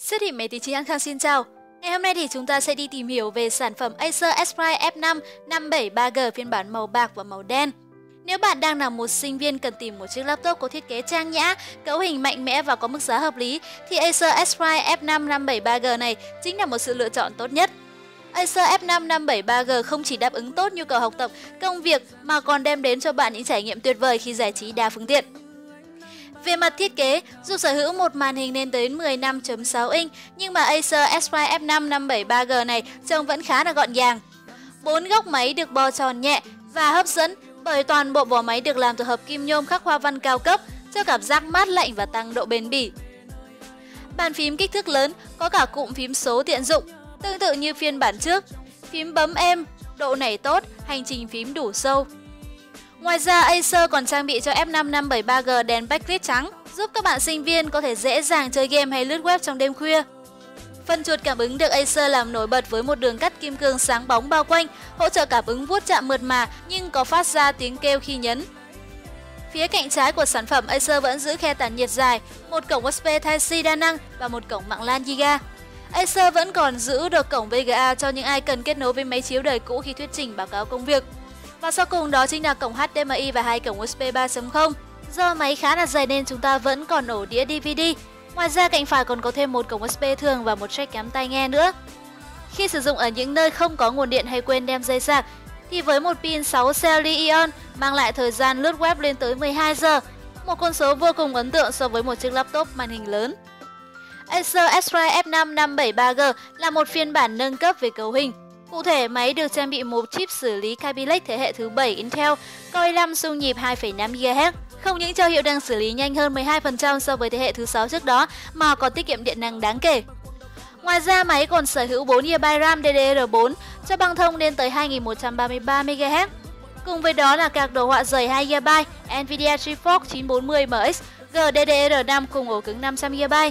Siêu thị máy tính chính An Khang xin chào. Ngày hôm nay thì chúng ta sẽ đi tìm hiểu về sản phẩm Acer Aspire F5 573G phiên bản màu bạc và màu đen. Nếu bạn đang là một sinh viên cần tìm một chiếc laptop có thiết kế trang nhã, cấu hình mạnh mẽ và có mức giá hợp lý, thì Acer Aspire F5 573G này chính là một sự lựa chọn tốt nhất. Acer F5 573G không chỉ đáp ứng tốt nhu cầu học tập, công việc mà còn đem đến cho bạn những trải nghiệm tuyệt vời khi giải trí đa phương tiện. Về mặt thiết kế, dù sở hữu một màn hình lên tới 15.6 inch, nhưng mà Acer Aspire F5 573G này trông vẫn khá là gọn gàng. 4 góc máy được bo tròn nhẹ và hấp dẫn bởi toàn bộ vỏ máy được làm từ hợp kim nhôm khắc hoa văn cao cấp, cho cảm giác mát lạnh và tăng độ bền bỉ. Bàn phím kích thước lớn, có cả cụm phím số tiện dụng, tương tự như phiên bản trước. Phím bấm êm, độ nảy tốt, hành trình phím đủ sâu. Ngoài ra, Acer còn trang bị cho F5 573G đèn backlit trắng, giúp các bạn sinh viên có thể dễ dàng chơi game hay lướt web trong đêm khuya. Phần chuột cảm ứng được Acer làm nổi bật với một đường cắt kim cương sáng bóng bao quanh, hỗ trợ cảm ứng vuốt chạm mượt mà nhưng có phát ra tiếng kêu khi nhấn. Phía cạnh trái của sản phẩm, Acer vẫn giữ khe tản nhiệt dài, một cổng USB Type-C đa năng và một cổng mạng LAN Giga. Acer vẫn còn giữ được cổng VGA cho những ai cần kết nối với máy chiếu đời cũ khi thuyết trình báo cáo công việc. Và sau cùng đó chính là cổng HDMI và hai cổng USB 3.0. Do máy khá là dày nên chúng ta vẫn còn ổ đĩa DVD. Ngoài ra cạnh phải còn có thêm một cổng USB thường và một jack cắm tai nghe nữa. Khi sử dụng ở những nơi không có nguồn điện hay quên đem dây sạc, thì với một pin 6 cell Li-ion mang lại thời gian lướt web lên tới 12 giờ, một con số vô cùng ấn tượng so với một chiếc laptop màn hình lớn. Acer Aspire F5 573G là một phiên bản nâng cấp về cấu hình. Cụ thể, máy được trang bị một chip xử lý Kaby Lake thế hệ thứ 7 Intel, Core i5 xung nhịp 2,5 GHz. Không những cho hiệu năng xử lý nhanh hơn 12% so với thế hệ thứ 6 trước đó, mà còn tiết kiệm điện năng đáng kể. Ngoài ra, máy còn sở hữu 4GB RAM DDR4 cho băng thông lên tới 2133 MHz. Cùng với đó là card đồ họa dày 2GB, Nvidia GeForce 940MX, GDDR5 cùng ổ cứng 500GB.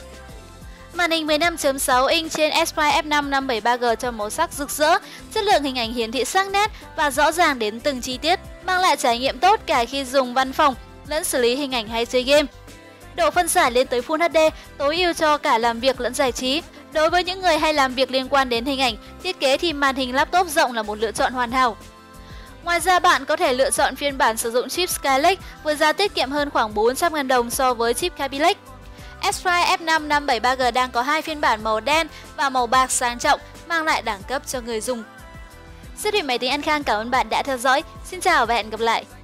Màn hình 15.6 inch trên Aspire F5 573G cho màu sắc rực rỡ, chất lượng hình ảnh hiển thị sắc nét và rõ ràng đến từng chi tiết, mang lại trải nghiệm tốt cả khi dùng văn phòng lẫn xử lý hình ảnh hay chơi game. Độ phân giải lên tới Full HD, tối ưu cho cả làm việc lẫn giải trí. Đối với những người hay làm việc liên quan đến hình ảnh, thiết kế thì màn hình laptop rộng là một lựa chọn hoàn hảo. Ngoài ra, bạn có thể lựa chọn phiên bản sử dụng chip Skylake với giá tiết kiệm hơn khoảng 400.000 đồng so với chip Kaby Lake. Aspire F5 573G đang có hai phiên bản màu đen và màu bạc sang trọng, mang lại đẳng cấp cho người dùng. Siêu thị máy tính An Khang cảm ơn bạn đã theo dõi. Xin chào và hẹn gặp lại!